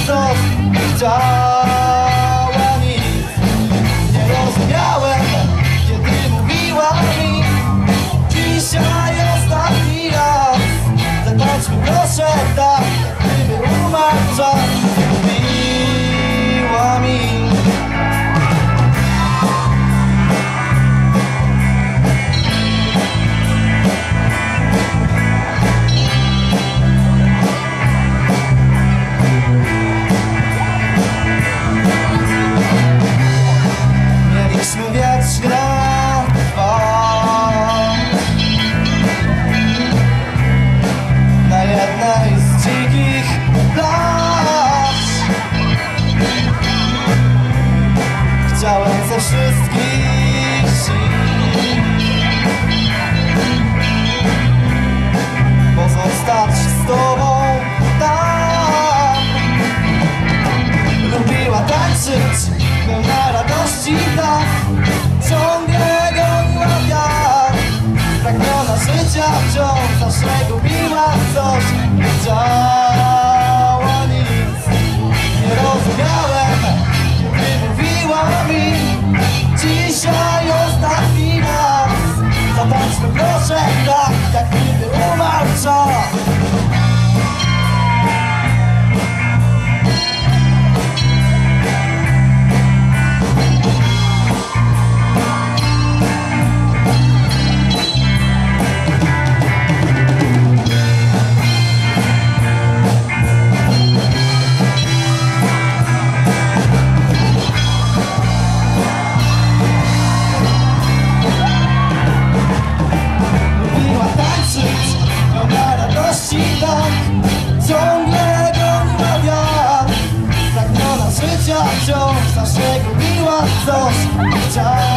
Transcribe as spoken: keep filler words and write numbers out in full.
coś, chciała nic. Nie rozumiałem, kiedy mówiła mi: dzisiaj ostatni raz, zatańczmy proszę tak, gdyby umarł czas. Mówiła mi. Mieliśmy wieczne dwa, na jednej z dzikich plaż. Chciałem ze wszystkich sił pozostać z tobą tam. Lubiła tańczyć, pełna radości tak, ciągle goniła wiatr. Pragniona życia wciąż, zawsze gubiła coś, wiedziała nic. Nie rozumiałem, kiedy mówiła mi: dzisiaj ostatni raz, zatańczmy proszę tak, jak gdyby umarł czas. Ciągle goniła wiatr, pragniona życia wciąż, zawsze gubiła coś.